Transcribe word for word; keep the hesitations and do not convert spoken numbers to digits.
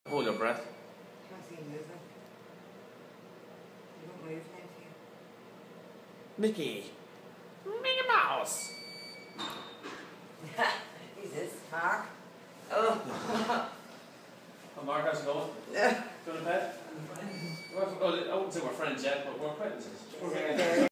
Hold your breath. Can't see him moving. He won't move now for you. Mickey. Mickey Mouse. He's this, Mark. Oh. Oh, Mark, how's it going? Yeah. Going to bed? Well, I wouldn't say we're friends yet, but we're acquaintances. Yeah.